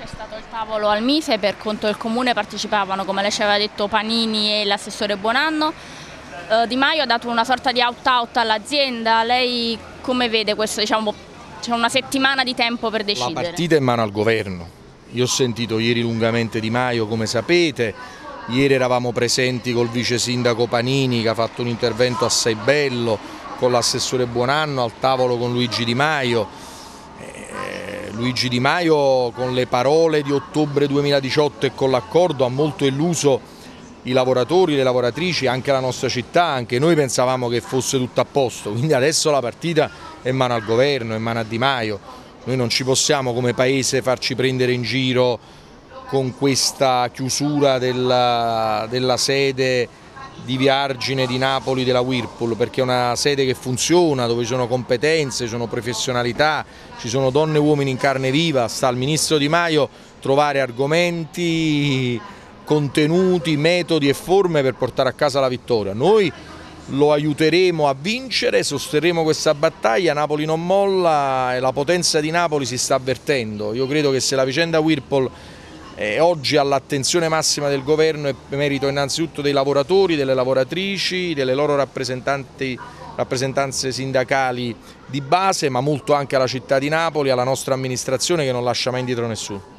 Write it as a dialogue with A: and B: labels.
A: C'è stato il tavolo al Mise, per conto del Comune partecipavano, come lei ci aveva detto, Panini e l'assessore Buonanno. Di Maio ha dato una sorta di out-out all'azienda, lei come vede questo? Diciamo, c'è una settimana di tempo per decidere.
B: La partita è in mano al governo. Io ho sentito ieri lungamente Di Maio, come sapete, ieri eravamo presenti col vice sindaco Panini che ha fatto un intervento assai bello, con l'assessore Buonanno al tavolo con Luigi Di Maio. Luigi Di Maio con le parole di ottobre 2018 e con l'accordo ha molto illuso i lavoratori, le lavoratrici, anche la nostra città, anche noi pensavamo che fosse tutto a posto, quindi adesso la partita è in mano al governo, è in mano a Di Maio. Noi non ci possiamo come paese farci prendere in giro con questa chiusura della sede di Via Argine di Napoli della Whirlpool, perché è una sede che funziona, dove ci sono competenze, ci sono professionalità, ci sono donne e uomini in carne viva. Sta al ministro Di Maio trovare argomenti, contenuti, metodi e forme per portare a casa la vittoria. Noi lo aiuteremo a vincere, sosterremo questa battaglia, Napoli non molla e la potenza di Napoli si sta avvertendo. Io credo che se la vicenda Whirlpool oggi all'attenzione massima del governo è merito innanzitutto dei lavoratori, delle lavoratrici, delle loro rappresentanze sindacali di base, ma molto anche alla città di Napoli, alla nostra amministrazione che non lascia mai indietro nessuno.